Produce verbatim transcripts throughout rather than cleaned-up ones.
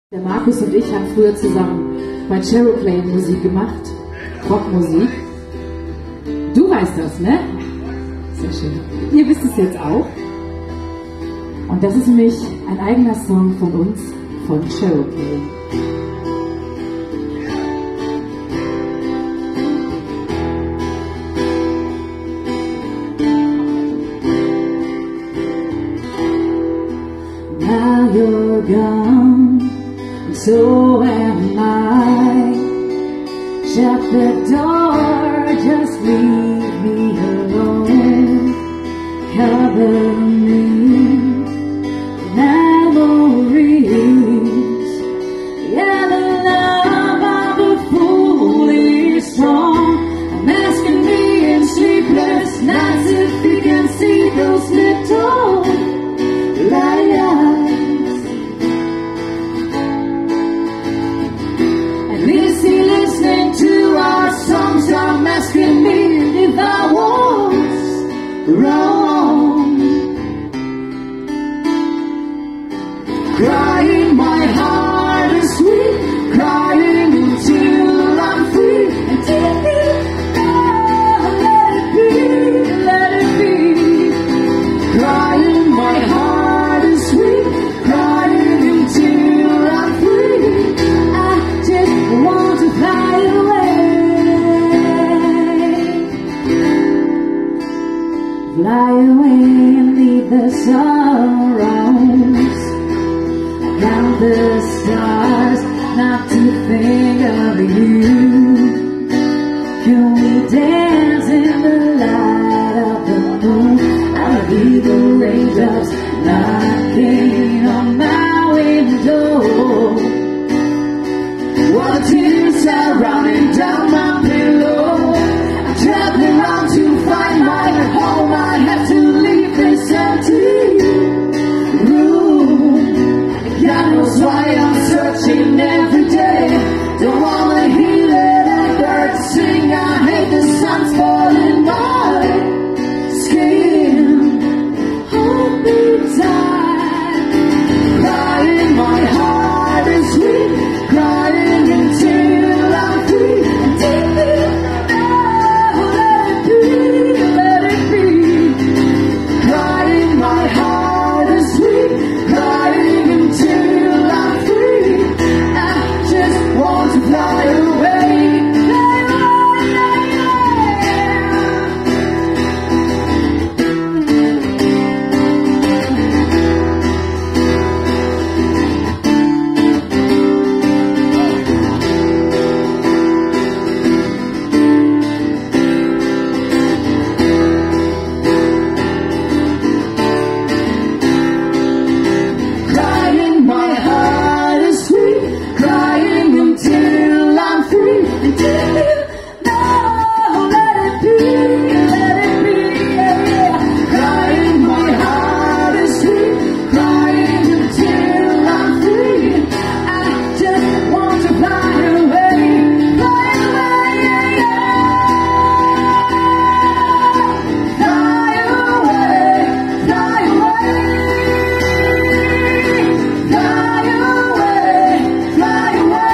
Der Markus und ich haben früher zusammen bei Chairoplane Musik gemacht, Rockmusik. Du weißt das, ne? Sehr schön. Ihr wisst es jetzt auch. Und das ist nämlich ein eigener Song von uns, von Chairoplane. Now you're gone, and so am I. Shut the door, just leave me alone. Cover me, memories. Yeah, the love of a foolish song. I'm asking me in sleepless nights if you can see those little lights. I'm asking me if I was wrong. Crying my heart is sweet, crying until I'm free. And take it, oh, let it be, let it be. Crying my heart is sweet, crying until I'm free. I just want to fly away. Fly away and leave the sorrows. Count the stars, not to think of you. Can we dance in the light of the moon? I'll be the raindrops knocking on my window. While tears are running down my pillow, I'm traveling around to find my home. I have to leave this empty room. God knows why I'm searching every day. Don't wanna hear that bird sing. I hate the sun's falling my skin. Hold me tight. Crying my heart is sweet, crying until I'm free. And take me, oh, let it be, let it be. Crying my heart is sweet, crying until I'm free. I just want to fly away, fly away, crying my heart is sweet, crying until I'm free. Until you know, let it be, let it be, yeah, yeah. Crying my heart is sweet, crying until I'm free. I just want to fly away, fly away, yeah, yeah. Fly away, fly away. Fly away, fly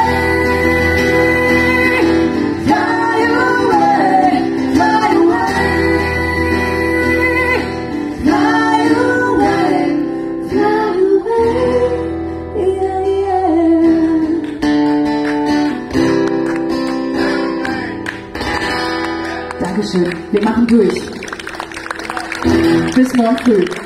away. Fly away, fly away. Fly away, fly away. Yeah, yeah. Dankeschön. Wir machen durch. Bis morgen früh.